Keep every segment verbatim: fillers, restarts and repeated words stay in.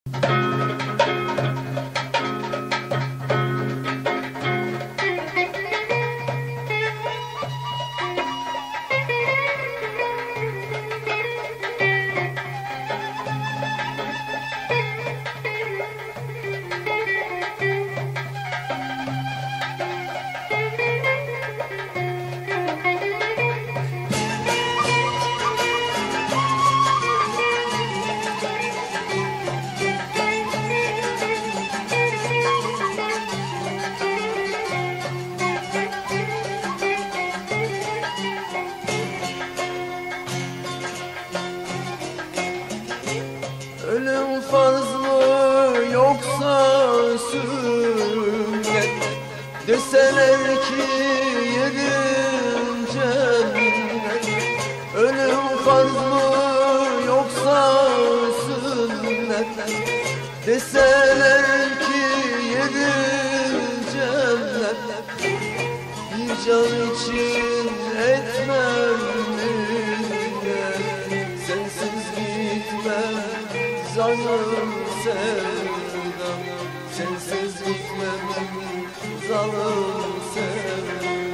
Ölüm farz mı yoksa sünnet? Deseler ki yerin cennet. Ölüm farz mı yoksa sünnet? Deseler ki yerin cennet. Bir can için etmem minnet. Sensiz gitmem zalim sevdam, sensiz gitmem zalim sevdam.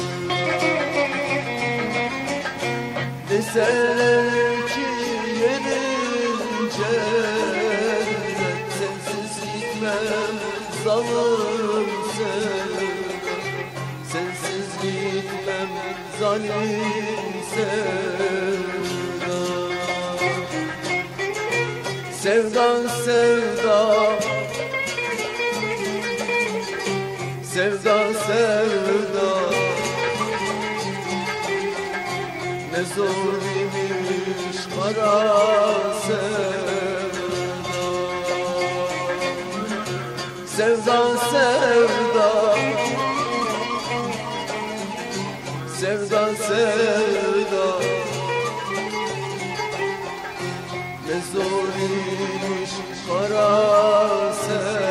Deseler ki yerin cennet, sensiz gitmem zalim sevdam, sensiz gitmem zalim sevdam. Sevdan sevda, sevda sevda, ne zor imiş kara sevda. Sevda sevda, sevda sevda, ne zor imiş kara sevda.